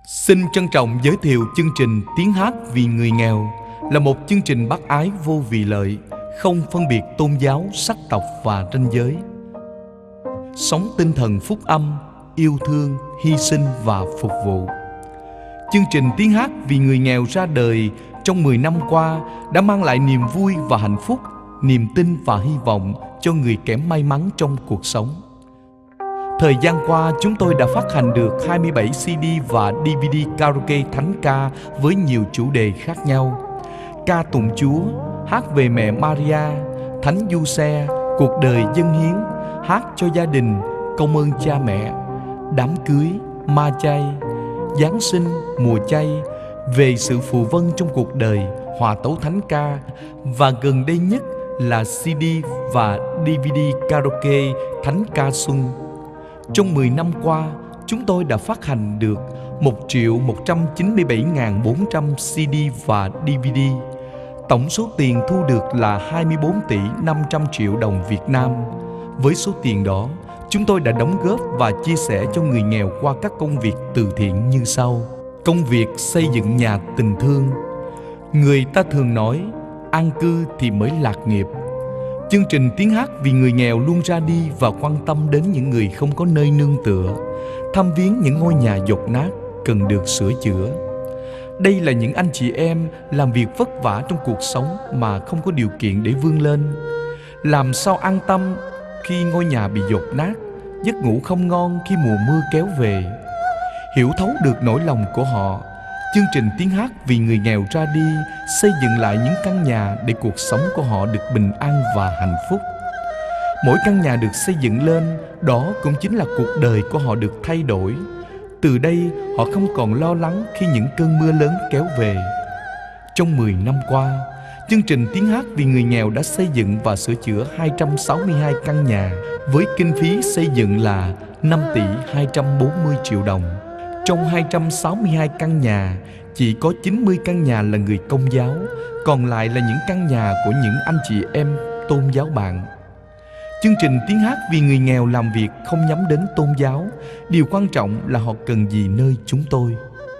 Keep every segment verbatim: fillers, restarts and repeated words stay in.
Xin trân trọng giới thiệu chương trình Tiếng hát vì người nghèo là một chương trình bác ái vô vị lợi, không phân biệt tôn giáo, sắc tộc và ranh giới. Sống tinh thần phúc âm, yêu thương, hy sinh và phục vụ. Chương trình Tiếng hát vì người nghèo ra đời trong mười năm qua đã mang lại niềm vui và hạnh phúc, niềm tin và hy vọng cho người kém may mắn trong cuộc sống. Thời gian qua, chúng tôi đã phát hành được hai mươi bảy xê đê và đê vê đê karaoke thánh ca với nhiều chủ đề khác nhau. Ca tụng Chúa, hát về mẹ Maria, Thánh Giuse, cuộc đời dâng hiến, hát cho gia đình, công ơn cha mẹ, đám cưới, ma chay, Giáng sinh, mùa chay, về sự phù vân trong cuộc đời, hòa tấu thánh ca, và gần đây nhất là xê đê và đê vê đê karaoke thánh ca xuân. Trong mười năm qua, chúng tôi đã phát hành được một triệu một trăm chín mươi bảy nghìn bốn trăm xê đê và đê vê đê. Tổng số tiền thu được là hai mươi bốn tỷ năm trăm triệu đồng Việt Nam. Với số tiền đó, chúng tôi đã đóng góp và chia sẻ cho người nghèo qua các công việc từ thiện như sau. Công việc xây dựng nhà tình thương. Người ta thường nói, an cư thì mới lạc nghiệp. Chương trình Tiếng hát vì người nghèo luôn ra đi và quan tâm đến những người không có nơi nương tựa, thăm viếng những ngôi nhà dột nát cần được sửa chữa. Đây là những anh chị em làm việc vất vả trong cuộc sống mà không có điều kiện để vươn lên. Làm sao an tâm khi ngôi nhà bị dột nát, giấc ngủ không ngon khi mùa mưa kéo về. Hiểu thấu được nỗi lòng của họ, chương trình Tiếng hát vì người nghèo ra đi xây dựng lại những căn nhà để cuộc sống của họ được bình an và hạnh phúc. Mỗi căn nhà được xây dựng lên, đó cũng chính là cuộc đời của họ được thay đổi. Từ đây, họ không còn lo lắng khi những cơn mưa lớn kéo về. Trong mười năm qua, chương trình Tiếng hát vì người nghèo đã xây dựng và sửa chữa hai trăm sáu mươi hai căn nhà với kinh phí xây dựng là năm tỷ hai trăm bốn mươi triệu đồng. Trong hai trăm sáu mươi hai căn nhà, chỉ có chín mươi căn nhà là người Công giáo, còn lại là những căn nhà của những anh chị em tôn giáo bạn. Chương trình Tiếng hát vì người nghèo làm việc không nhắm đến tôn giáo, điều quan trọng là họ cần gì nơi chúng tôi.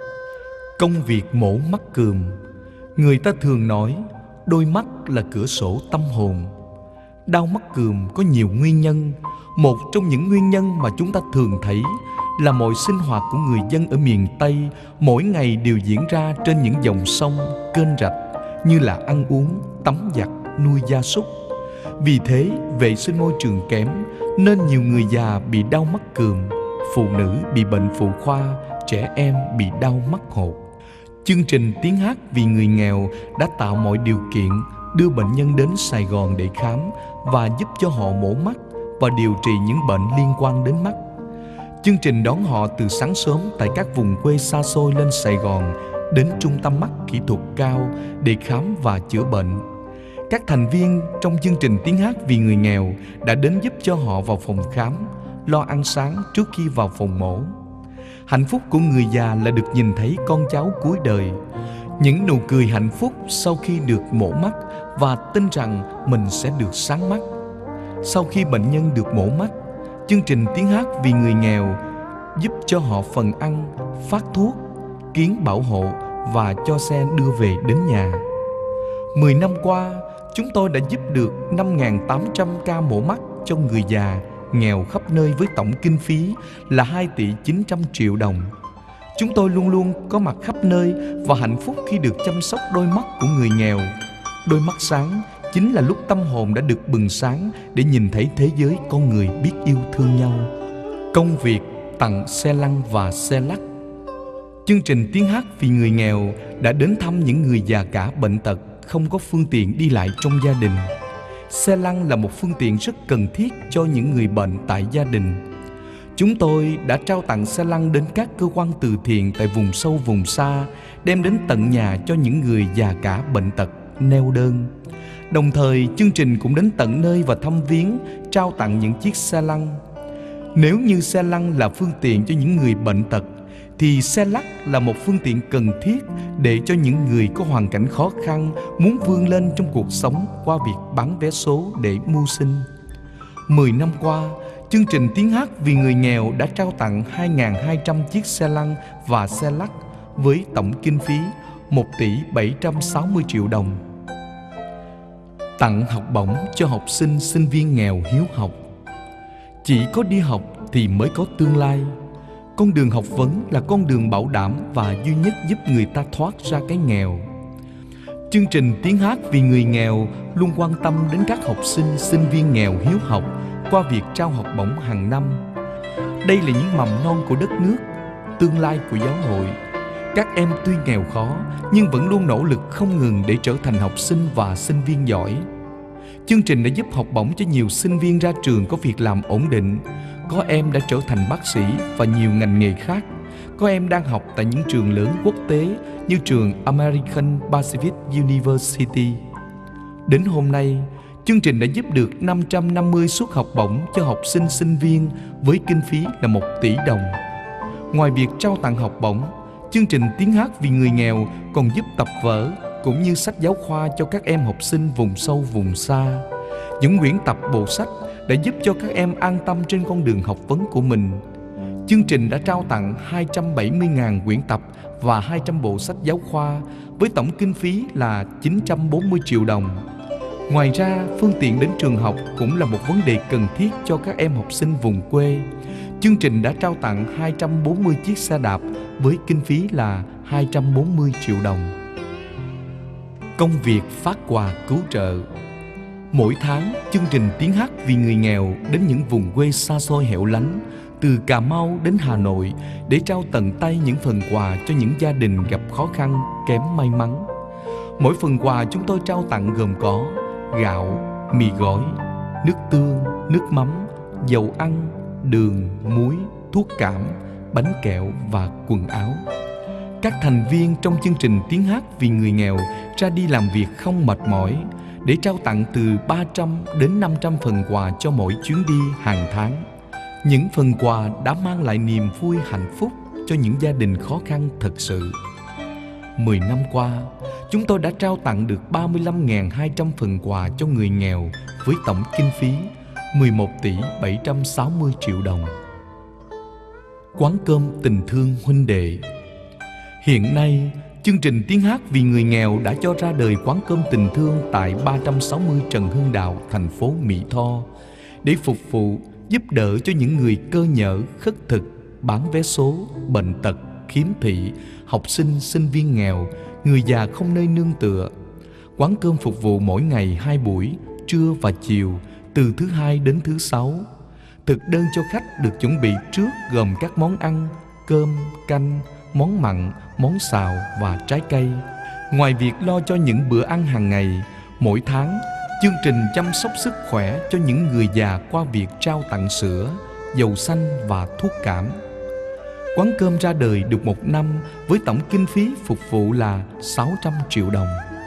Công việc mổ mắt cườm. Người ta thường nói, đôi mắt là cửa sổ tâm hồn. Đau mắt cườm có nhiều nguyên nhân. Một trong những nguyên nhân mà chúng ta thường thấy là mọi sinh hoạt của người dân ở miền Tây mỗi ngày đều diễn ra trên những dòng sông, kênh rạch, như là ăn uống, tắm giặt, nuôi gia súc. Vì thế, vệ sinh môi trường kém nên nhiều người già bị đau mắt cườm, phụ nữ bị bệnh phụ khoa, trẻ em bị đau mắt hột. Chương trình Tiếng hát vì người nghèo đã tạo mọi điều kiện đưa bệnh nhân đến Sài Gòn để khám và giúp cho họ mổ mắt và điều trị những bệnh liên quan đến mắt. Chương trình đón họ từ sáng sớm tại các vùng quê xa xôi lên Sài Gòn đến trung tâm mắt kỹ thuật cao để khám và chữa bệnh. Các thành viên trong chương trình Tiếng hát vì người nghèo đã đến giúp cho họ vào phòng khám, lo ăn sáng trước khi vào phòng mổ. Hạnh phúc của người già là được nhìn thấy con cháu cuối đời, những nụ cười hạnh phúc sau khi được mổ mắt và tin rằng mình sẽ được sáng mắt. Sau khi bệnh nhân được mổ mắt, chương trình Tiếng hát vì người nghèo giúp cho họ phần ăn, phát thuốc, kiến bảo hộ và cho xe đưa về đến nhà. Mười năm qua, chúng tôi đã giúp được năm nghìn tám trăm ca mổ mắt cho người già nghèo khắp nơi với tổng kinh phí là hai tỷ chín trăm triệu đồng. Chúng tôi luôn luôn có mặt khắp nơi và hạnh phúc khi được chăm sóc đôi mắt của người nghèo. Đôi mắt sáng chính là lúc tâm hồn đã được bừng sáng để nhìn thấy thế giới con người biết yêu thương nhau. Công việc tặng xe lăn và xe lắc. Chương trình Tiếng hát vì người nghèo đã đến thăm những người già cả bệnh tật, không có phương tiện đi lại trong gia đình. Xe lăn là một phương tiện rất cần thiết cho những người bệnh tại gia đình. Chúng tôi đã trao tặng xe lăn đến các cơ quan từ thiện tại vùng sâu vùng xa, đem đến tận nhà cho những người già cả bệnh tật, neo đơn. Đồng thời, chương trình cũng đến tận nơi và thăm viếng, trao tặng những chiếc xe lăn. Nếu như xe lăn là phương tiện cho những người bệnh tật, thì xe lắc là một phương tiện cần thiết để cho những người có hoàn cảnh khó khăn muốn vươn lên trong cuộc sống qua việc bán vé số để mưu sinh. Mười năm qua, chương trình Tiếng hát vì người nghèo đã trao tặng hai nghìn hai trăm chiếc xe lăn và xe lắc với tổng kinh phí một tỷ bảy trăm sáu mươi triệu đồng. Tặng học bổng cho học sinh sinh viên nghèo hiếu học. Chỉ có đi học thì mới có tương lai. Con đường học vấn là con đường bảo đảm và duy nhất giúp người ta thoát ra cái nghèo. Chương trình Tiếng hát vì người nghèo luôn quan tâm đến các học sinh sinh viên nghèo hiếu học qua việc trao học bổng hàng năm. Đây là những mầm non của đất nước, tương lai của giáo hội. Các em tuy nghèo khó nhưng vẫn luôn nỗ lực không ngừng để trở thành học sinh và sinh viên giỏi. Chương trình đã giúp học bổng cho nhiều sinh viên ra trường có việc làm ổn định. Có em đã trở thành bác sĩ và nhiều ngành nghề khác. Có em đang học tại những trường lớn quốc tế như trường American Pacific University. Đến hôm nay, chương trình đã giúp được năm trăm năm mươi suất học bổng cho học sinh sinh viên với kinh phí là một tỷ đồng. Ngoài việc trao tặng học bổng, chương trình Tiếng hát vì người nghèo còn giúp tập vở cũng như sách giáo khoa cho các em học sinh vùng sâu vùng xa. Những quyển tập bộ sách đã giúp cho các em an tâm trên con đường học vấn của mình. Chương trình đã trao tặng hai trăm bảy mươi nghìn quyển tập và hai trăm bộ sách giáo khoa với tổng kinh phí là chín trăm bốn mươi triệu đồng. Ngoài ra, phương tiện đến trường học cũng là một vấn đề cần thiết cho các em học sinh vùng quê. Chương trình đã trao tặng hai trăm bốn mươi chiếc xe đạp với kinh phí là hai trăm bốn mươi triệu đồng. Công việc phát quà cứu trợ. Mỗi tháng, chương trình Tiếng hát vì người nghèo đến những vùng quê xa xôi hẻo lánh, từ Cà Mau đến Hà Nội để trao tận tay những phần quà cho những gia đình gặp khó khăn, kém may mắn. Mỗi phần quà chúng tôi trao tặng gồm có gạo, mì gói, nước tương, nước mắm, dầu ăn, đường, muối, thuốc cảm, bánh kẹo và quần áo. Các thành viên trong chương trình Tiếng hát vì người nghèo ra đi làm việc không mệt mỏi để trao tặng từ ba trăm đến năm trăm phần quà cho mỗi chuyến đi hàng tháng. Những phần quà đã mang lại niềm vui hạnh phúc cho những gia đình khó khăn thật sự. Mười năm qua, chúng tôi đã trao tặng được ba mươi lăm nghìn hai trăm phần quà cho người nghèo với tổng kinh phí mười một tỷ bảy trăm sáu mươi triệu đồng. Quán cơm tình thương huynh đệ. Hiện nay, chương trình Tiếng hát vì người nghèo đã cho ra đời quán cơm tình thương tại ba trăm sáu mươi Trần Hưng Đạo, thành phố Mỹ Tho để phục vụ, giúp đỡ cho những người cơ nhỡ, khất thực, bán vé số, bệnh tật, khiếm thị, học sinh, sinh viên nghèo, người già không nơi nương tựa. Quán cơm phục vụ mỗi ngày hai buổi, trưa và chiều, từ thứ hai đến thứ sáu. Thực đơn cho khách được chuẩn bị trước gồm các món ăn, cơm, canh, món mặn, món xào và trái cây. Ngoài việc lo cho những bữa ăn hàng ngày, mỗi tháng, chương trình chăm sóc sức khỏe cho những người già qua việc trao tặng sữa, dầu xanh và thuốc cảm. Quán cơm ra đời được một năm với tổng kinh phí phục vụ là sáu trăm triệu đồng.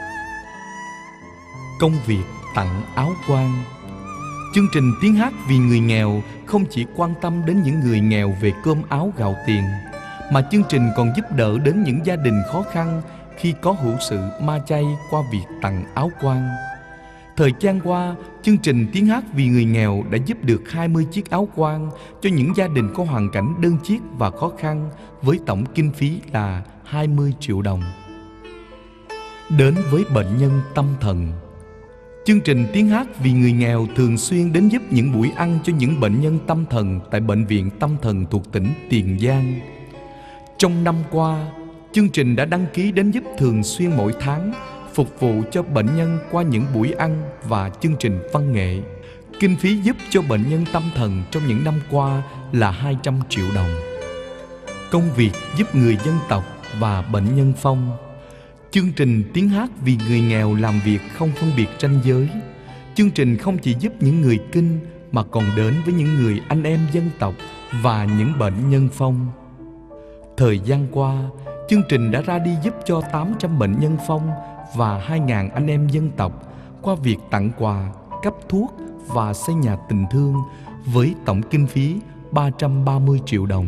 Công việc tặng áo quan. Chương trình Tiếng hát vì người nghèo không chỉ quan tâm đến những người nghèo về cơm áo gạo tiền, mà chương trình còn giúp đỡ đến những gia đình khó khăn khi có hữu sự ma chay qua việc tặng áo quan. Thời gian qua, chương trình Tiếng hát vì người nghèo đã giúp được hai mươi chiếc áo quan cho những gia đình có hoàn cảnh đơn chiếc và khó khăn với tổng kinh phí là hai mươi triệu đồng. Đến với bệnh nhân tâm thần. Chương trình Tiếng hát vì người nghèo thường xuyên đến giúp những buổi ăn cho những bệnh nhân tâm thần tại Bệnh viện Tâm thần thuộc tỉnh Tiền Giang. Trong năm qua, chương trình đã đăng ký đến giúp thường xuyên mỗi tháng, phục vụ cho bệnh nhân qua những buổi ăn và chương trình văn nghệ. Kinh phí giúp cho bệnh nhân tâm thần trong những năm qua là hai trăm triệu đồng. Công việc giúp người dân tộc và bệnh nhân phong. Chương trình Tiếng hát vì người nghèo làm việc không phân biệt ranh giới. Chương trình không chỉ giúp những người Kinh mà còn đến với những người anh em dân tộc và những bệnh nhân phong. Thời gian qua, chương trình đã ra đi giúp cho tám trăm bệnh nhân phong và hai nghìn anh em dân tộc qua việc tặng quà, cấp thuốc và xây nhà tình thương với tổng kinh phí ba trăm ba mươi triệu đồng.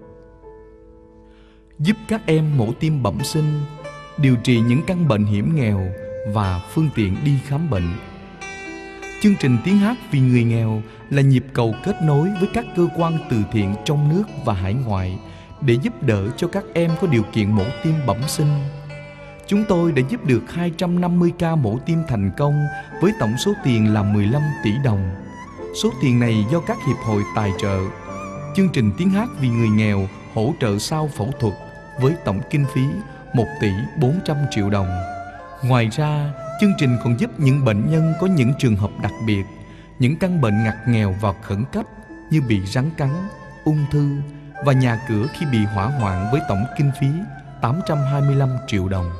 Giúp các em mổ tim bẩm sinh, điều trị những căn bệnh hiểm nghèo và phương tiện đi khám bệnh. Chương trình Tiếng hát vì người nghèo là nhịp cầu kết nối với các cơ quan từ thiện trong nước và hải ngoại để giúp đỡ cho các em có điều kiện mổ tim bẩm sinh. Chúng tôi đã giúp được hai trăm năm mươi ca mổ tim thành công với tổng số tiền là mười lăm tỷ đồng. Số tiền này do các hiệp hội tài trợ. Chương trình Tiếng hát vì người nghèo hỗ trợ sau phẫu thuật với tổng kinh phí một tỷ bốn trăm triệu đồng. Ngoài ra, chương trình còn giúp những bệnh nhân có những trường hợp đặc biệt, những căn bệnh ngặt nghèo và khẩn cấp như bị rắn cắn, ung thư và nhà cửa khi bị hỏa hoạn với tổng kinh phí tám trăm hai mươi lăm triệu đồng.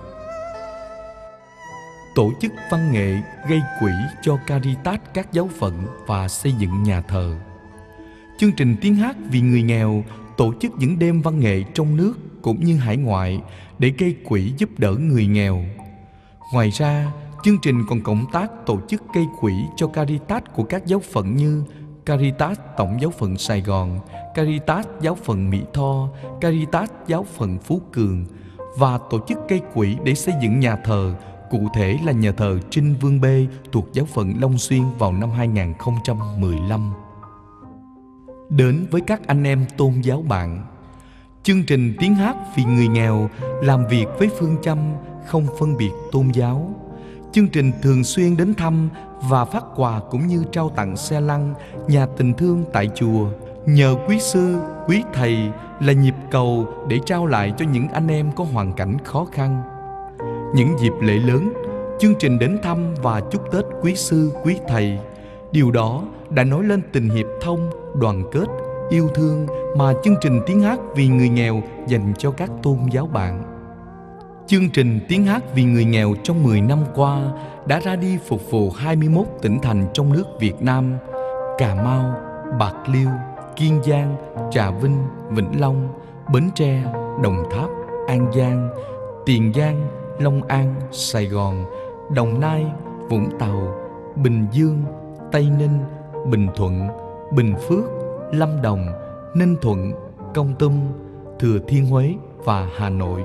Tổ chức văn nghệ gây quỹ cho Caritas các giáo phận và xây dựng nhà thờ. Chương trình Tiếng hát vì người nghèo tổ chức những đêm văn nghệ trong nước cũng như hải ngoại để gây quỹ giúp đỡ người nghèo. Ngoài ra, chương trình còn cộng tác tổ chức gây quỹ cho Caritas của các giáo phận như Caritas Tổng giáo phận Sài Gòn, Caritas giáo phận Mỹ Tho, Caritas giáo phận Phú Cường và tổ chức gây quỹ để xây dựng nhà thờ, cụ thể là nhà thờ Trinh Vương Bê thuộc giáo phận Long Xuyên vào năm hai nghìn không trăm mười lăm. Đến với các anh em tôn giáo bạn, chương trình Tiếng hát vì người nghèo làm việc với phương châm không phân biệt tôn giáo. Chương trình thường xuyên đến thăm và phát quà cũng như trao tặng xe lăn, nhà tình thương tại chùa. Nhờ quý sư, quý thầy là nhịp cầu để trao lại cho những anh em có hoàn cảnh khó khăn. Những dịp lễ lớn, chương trình đến thăm và chúc Tết quý sư, quý thầy. Điều đó đã nói lên tình hiệp thông, đoàn kết, yêu thương mà chương trình Tiếng hát vì người nghèo dành cho các tôn giáo bạn. Chương trình Tiếng hát vì người nghèo trong mười năm qua đã ra đi phục vụ hai mươi mốt tỉnh thành trong nước Việt Nam: Cà Mau, Bạc Liêu, Kiên Giang, Trà Vinh, Vĩnh Long, Bến Tre, Đồng Tháp, An Giang, Tiền Giang, Long An, Sài Gòn, Đồng Nai, Vũng Tàu, Bình Dương, Tây Ninh, Bình Thuận, Bình Phước, Lâm Đồng, Ninh Thuận, Kon Tum, Thừa Thiên Huế và Hà Nội.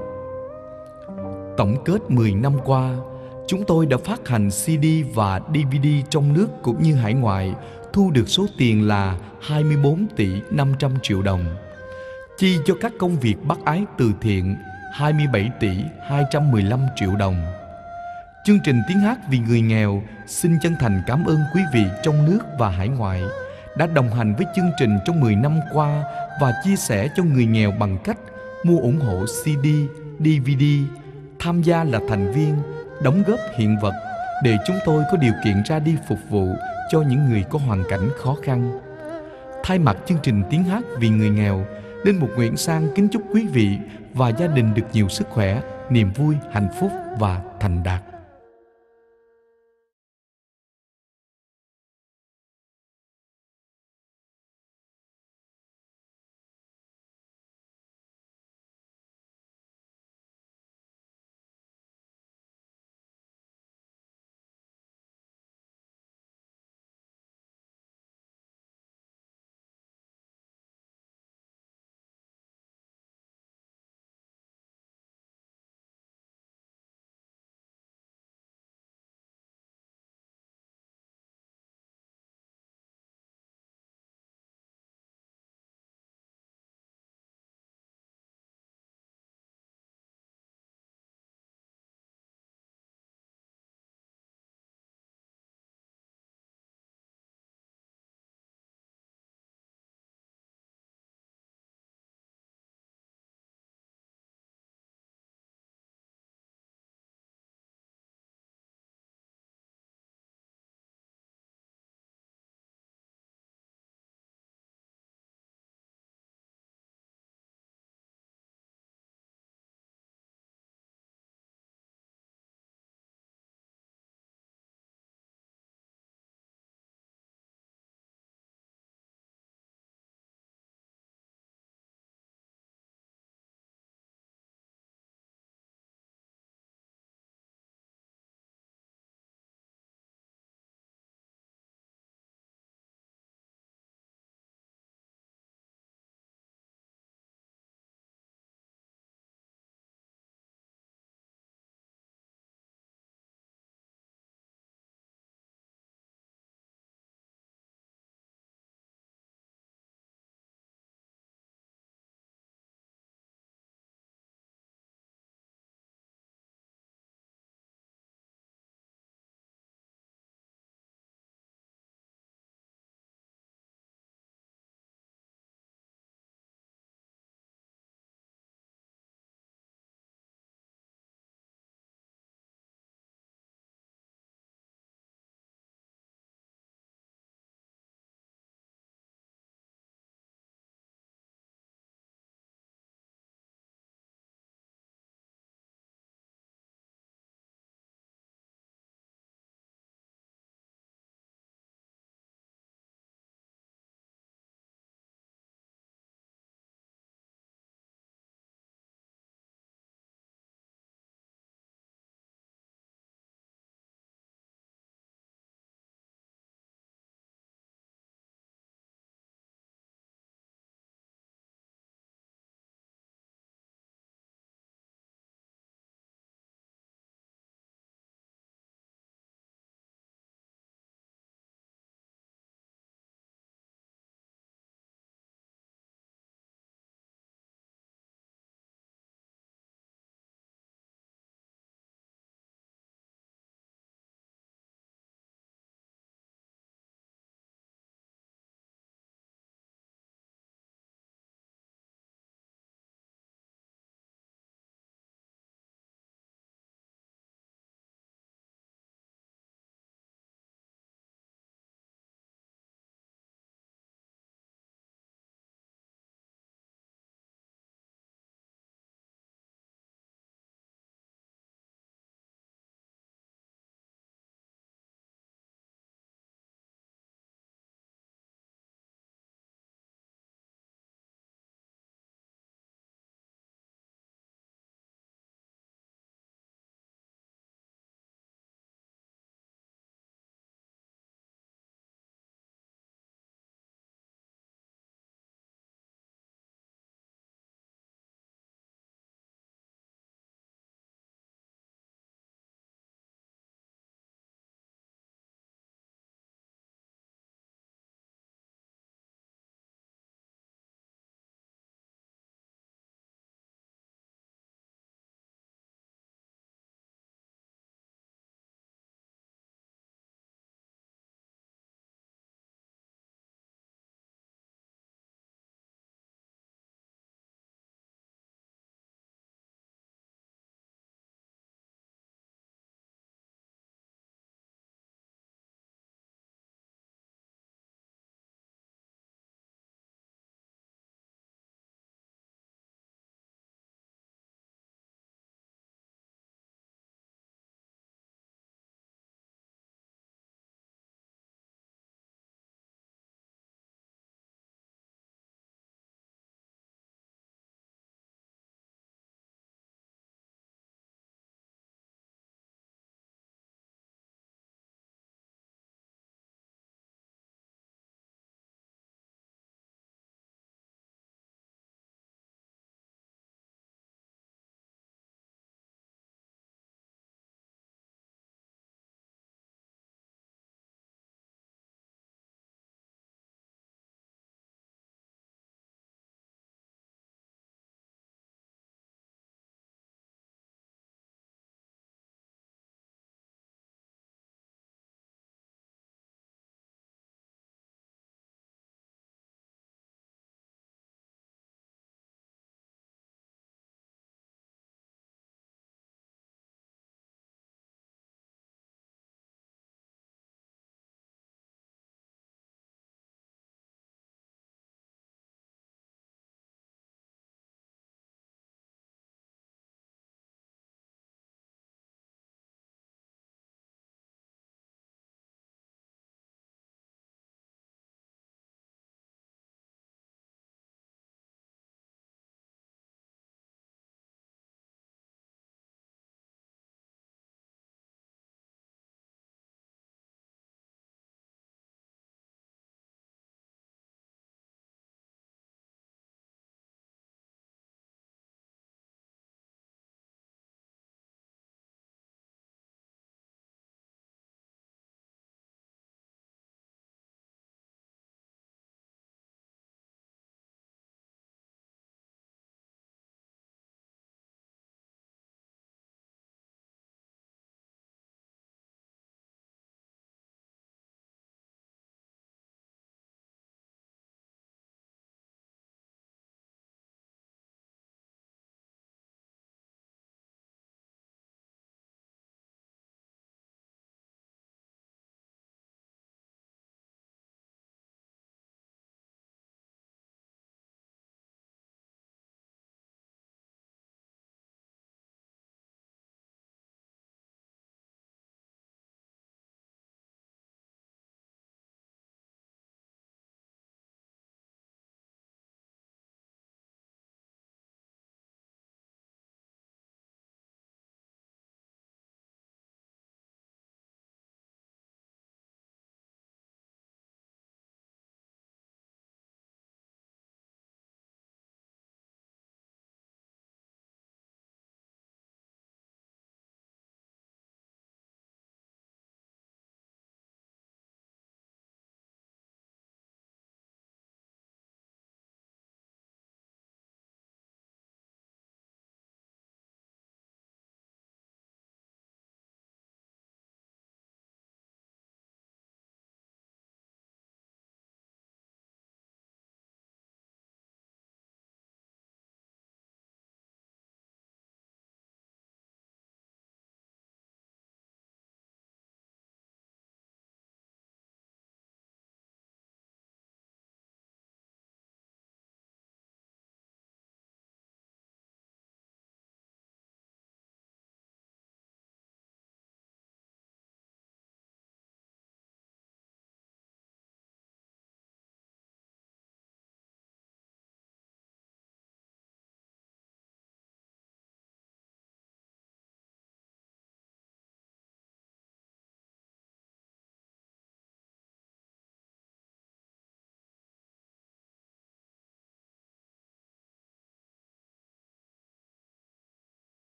Tổng kết mười năm qua, chúng tôi đã phát hành xê đê và đê vê đê trong nước cũng như hải ngoại, thu được số tiền là hai mươi bốn tỷ năm trăm triệu đồng. Chi cho các công việc bác ái từ thiện hai mươi bảy tỷ hai trăm mười lăm triệu đồng. Chương trình Tiếng hát vì người nghèo xin chân thành cảm ơn quý vị trong nước và hải ngoại đã đồng hành với chương trình trong mười năm qua và chia sẻ cho người nghèo bằng cách mua ủng hộ xê đê, đê vê đê, tham gia là thành viên, đóng góp hiện vật để chúng tôi có điều kiện ra đi phục vụ cho những người có hoàn cảnh khó khăn. Thay mặt chương trình Tiếng hát vì người nghèo, Linh Mục Nguyễn Sang kính chúc quý vị và gia đình được nhiều sức khỏe, niềm vui, hạnh phúc và thành đạt.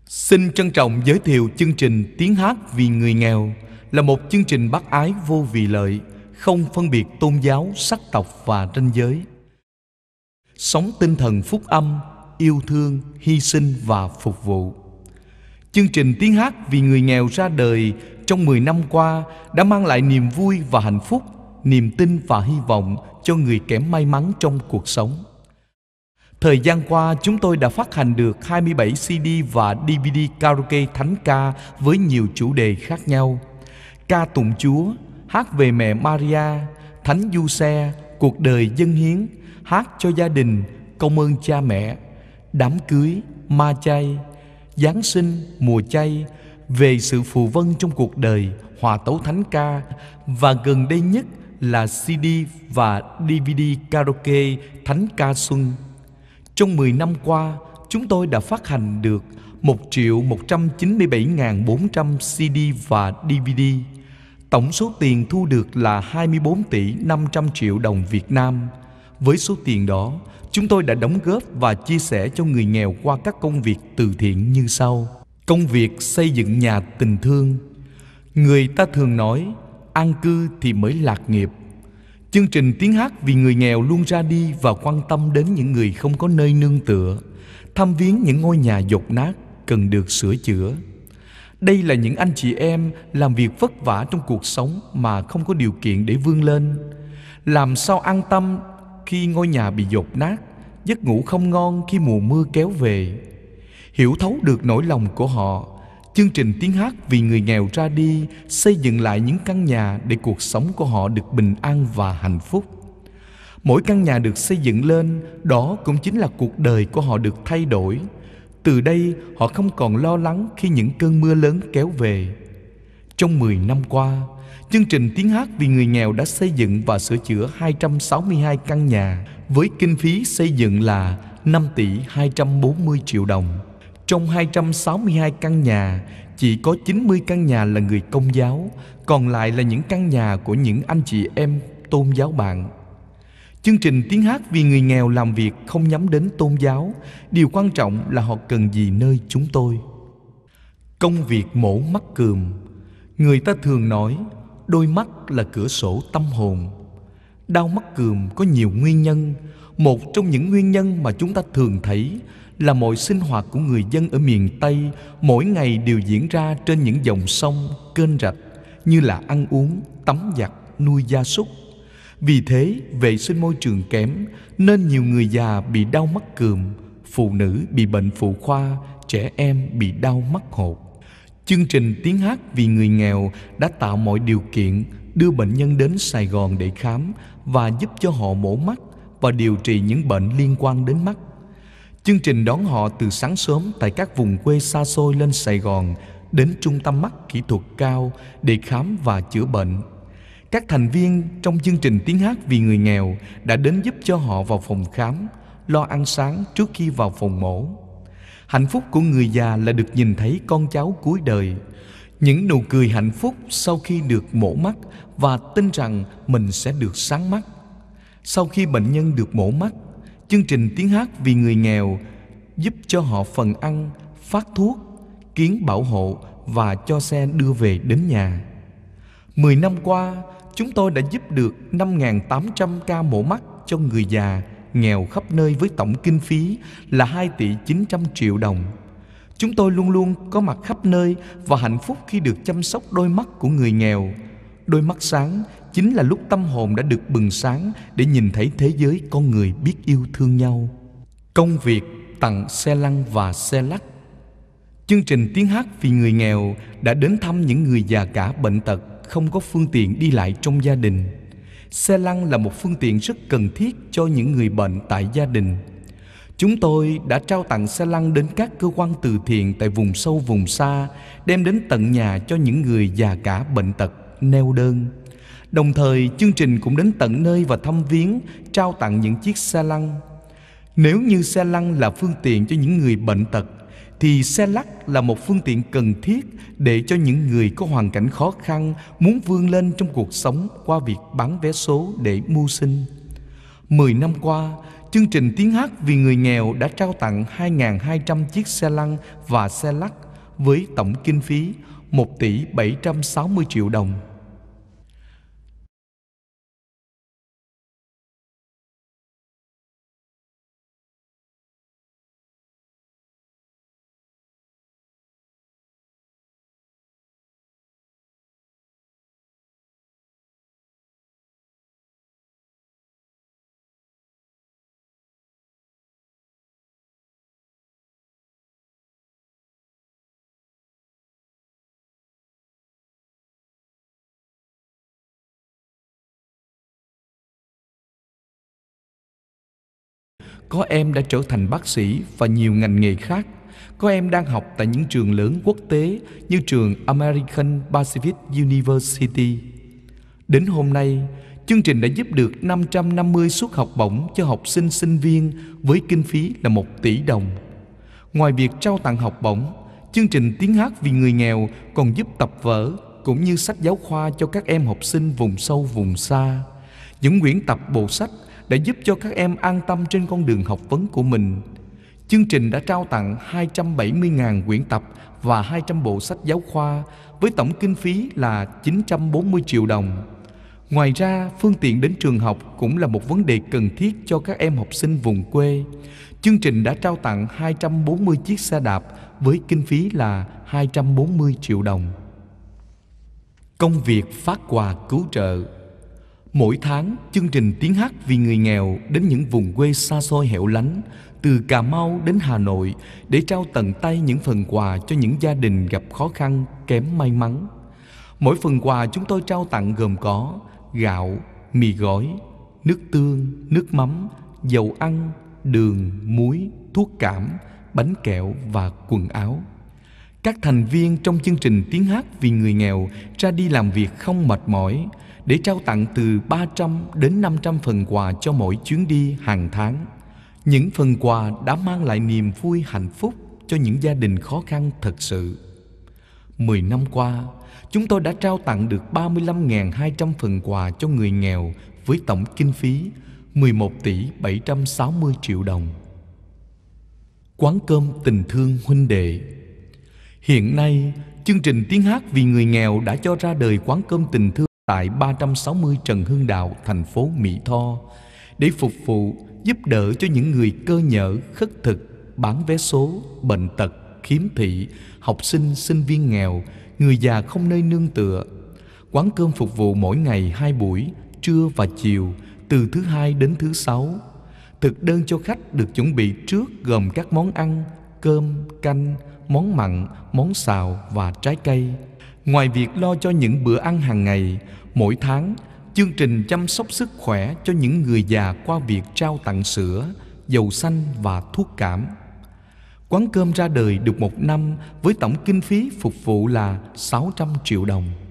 Xin trân trọng giới thiệu chương trình Tiếng hát vì người nghèo là một chương trình bác ái vô vì lợi, không phân biệt tôn giáo, sắc tộc và ranh giới. Sống tinh thần phúc âm, yêu thương, hy sinh và phục vụ. Chương trình Tiếng hát vì người nghèo ra đời trong mười năm qua đã mang lại niềm vui và hạnh phúc, niềm tin và hy vọng cho người kém may mắn trong cuộc sống. Thời gian qua, chúng tôi đã phát hành được hai mươi bảy xê đê và đê vê đê karaoke thánh ca với nhiều chủ đề khác nhau: ca tụng Chúa, hát về mẹ Maria, thánh du xe, cuộc đời dâng hiến, hát cho gia đình, công ơn cha mẹ, đám cưới, ma chay, Giáng sinh, mùa chay, về sự phù vân trong cuộc đời, hòa tấu thánh ca, và gần đây nhất là xê đê và đê vê đê karaoke thánh ca xuân. Trong mười năm qua, chúng tôi đã phát hành được một triệu một trăm chín mươi bảy nghìn bốn trăm xê đê và đê vê đê. Tổng số tiền thu được là hai mươi bốn tỷ năm trăm triệu đồng Việt Nam. Với số tiền đó, chúng tôi đã đóng góp và chia sẻ cho người nghèo qua các công việc từ thiện như sau. Công việc xây dựng nhà tình thương. Người ta thường nói, an cư thì mới lạc nghiệp. Chương trình Tiếng hát vì người nghèo luôn ra đi và quan tâm đến những người không có nơi nương tựa, thăm viếng những ngôi nhà dột nát cần được sửa chữa. Đây là những anh chị em làm việc vất vả trong cuộc sống mà không có điều kiện để vươn lên. Làm sao an tâm khi ngôi nhà bị dột nát, giấc ngủ không ngon khi mùa mưa kéo về. Hiểu thấu được nỗi lòng của họ, chương trình Tiếng hát vì người nghèo ra đi xây dựng lại những căn nhà để cuộc sống của họ được bình an và hạnh phúc. Mỗi căn nhà được xây dựng lên, đó cũng chính là cuộc đời của họ được thay đổi. Từ đây, họ không còn lo lắng khi những cơn mưa lớn kéo về. Trong mười năm qua, chương trình Tiếng hát vì người nghèo đã xây dựng và sửa chữa hai trăm sáu mươi hai căn nhà với kinh phí xây dựng là năm tỷ hai trăm bốn mươi triệu đồng. Trong hai trăm sáu mươi hai căn nhà, chỉ có chín mươi căn nhà là người Công giáo, còn lại là những căn nhà của những anh chị em tôn giáo bạn. Chương trình Tiếng hát vì người nghèo làm việc không nhắm đến tôn giáo, điều quan trọng là họ cần gì nơi chúng tôi. Công việc mổ mắt cườm. Người ta thường nói, đôi mắt là cửa sổ tâm hồn. Đau mắt cườm có nhiều nguyên nhân. Một trong những nguyên nhân mà chúng ta thường thấy là mọi sinh hoạt của người dân ở miền Tây mỗi ngày đều diễn ra trên những dòng sông, kênh rạch, như là ăn uống, tắm giặt, nuôi gia súc. Vì thế, vệ sinh môi trường kém nên nhiều người già bị đau mắt cườm, phụ nữ bị bệnh phụ khoa, trẻ em bị đau mắt hột. Chương trình Tiếng hát vì người nghèo đã tạo mọi điều kiện đưa bệnh nhân đến Sài Gòn để khám và giúp cho họ mổ mắt và điều trị những bệnh liên quan đến mắt. Chương trình đón họ từ sáng sớm tại các vùng quê xa xôi lên Sài Gòn đến trung tâm mắt kỹ thuật cao để khám và chữa bệnh. Các thành viên trong chương trình Tiếng hát vì người nghèo đã đến giúp cho họ vào phòng khám, lo ăn sáng trước khi vào phòng mổ. Hạnh phúc của người già là được nhìn thấy con cháu cuối đời, những nụ cười hạnh phúc sau khi được mổ mắt và tin rằng mình sẽ được sáng mắt. Sau khi bệnh nhân được mổ mắt, chương trình Tiếng hát vì người nghèo giúp cho họ phần ăn, phát thuốc, kiến bảo hộ và cho xe đưa về đến nhà. Mười năm qua, chúng tôi đã giúp được năm nghìn tám trăm ca mổ mắt cho người già nghèo khắp nơi với tổng kinh phí là hai tỷ chín trăm triệu đồng. Chúng tôi luôn luôn có mặt khắp nơi và hạnh phúc khi được chăm sóc đôi mắt của người nghèo. Đôi mắt sáng chính là lúc tâm hồn đã được bừng sáng để nhìn thấy thế giới con người biết yêu thương nhau. Công việc tặng xe lăn và xe lắc. Chương trình Tiếng hát vì người nghèo đã đến thăm những người già cả bệnh tật, không có phương tiện đi lại trong gia đình. Xe lăn là một phương tiện rất cần thiết cho những người bệnh tại gia đình. Chúng tôi đã trao tặng xe lăn đến các cơ quan từ thiện tại vùng sâu vùng xa, đem đến tận nhà cho những người già cả bệnh tật, neo đơn. Đồng thời, chương trình cũng đến tận nơi và thăm viếng, trao tặng những chiếc xe lăn. Nếu như xe lăn là phương tiện cho những người bệnh tật, thì xe lắc là một phương tiện cần thiết để cho những người có hoàn cảnh khó khăn muốn vươn lên trong cuộc sống qua việc bán vé số để mưu sinh. Mười năm qua, chương trình Tiếng hát vì người nghèo đã trao tặng hai nghìn hai trăm chiếc xe lăn và xe lắc với tổng kinh phí một tỷ bảy trăm sáu mươi triệu đồng. Có em đã trở thành bác sĩ và nhiều ngành nghề khác. Có em đang học tại những trường lớn quốc tế như trường American Pacific University. Đến hôm nay, chương trình đã giúp được năm trăm năm mươi suất học bổng cho học sinh sinh viên với kinh phí là một tỷ đồng. Ngoài việc trao tặng học bổng, chương trình Tiếng hát vì người nghèo còn giúp tập vở cũng như sách giáo khoa cho các em học sinh vùng sâu vùng xa. Những quyển tập bộ sách đã giúp cho các em an tâm trên con đường học vấn của mình. Chương trình đã trao tặng hai trăm bảy mươi nghìn quyển tập và hai trăm bộ sách giáo khoa với tổng kinh phí là chín trăm bốn mươi triệu đồng. Ngoài ra, phương tiện đến trường học cũng là một vấn đề cần thiết cho các em học sinh vùng quê. Chương trình đã trao tặng hai trăm bốn mươi chiếc xe đạp với kinh phí là hai trăm bốn mươi triệu đồng. Công việc phát quà cứu trợ. Mỗi tháng, chương trình Tiếng hát vì người nghèo đến những vùng quê xa xôi hẻo lánh, từ Cà Mau đến Hà Nội để trao tận tay những phần quà cho những gia đình gặp khó khăn, kém may mắn. Mỗi phần quà chúng tôi trao tặng gồm có gạo, mì gói, nước tương, nước mắm, dầu ăn, đường, muối, thuốc cảm, bánh kẹo và quần áo. Các thành viên trong chương trình Tiếng hát vì người nghèo ra đi làm việc không mệt mỏi để trao tặng từ ba trăm đến năm trăm phần quà cho mỗi chuyến đi hàng tháng. Những phần quà đã mang lại niềm vui hạnh phúc cho những gia đình khó khăn thật sự. Mười năm qua, chúng tôi đã trao tặng được ba mươi lăm nghìn hai trăm phần quà cho người nghèo với tổng kinh phí mười một tỷ bảy trăm sáu mươi triệu đồng. Quán cơm tình thương huynh đệ. Hiện nay, chương trình Tiếng hát vì người nghèo đã cho ra đời quán cơm tình thương tại ba trăm sáu mươi Trần Hưng Đạo, thành phố Mỹ Tho, để phục vụ, giúp đỡ cho những người cơ nhở, khất thực, bán vé số, bệnh tật, khiếm thị, học sinh, sinh viên nghèo, người già không nơi nương tựa. Quán cơm phục vụ mỗi ngày hai buổi, trưa và chiều, từ thứ hai đến thứ sáu. Thực đơn cho khách được chuẩn bị trước gồm các món ăn, cơm, canh, món mặn, món xào và trái cây. Ngoài việc lo cho những bữa ăn hàng ngày, mỗi tháng, chương trình chăm sóc sức khỏe cho những người già qua việc trao tặng sữa, dầu xanh và thuốc cảm. Quán cơm ra đời được một năm với tổng kinh phí phục vụ là sáu trăm triệu đồng.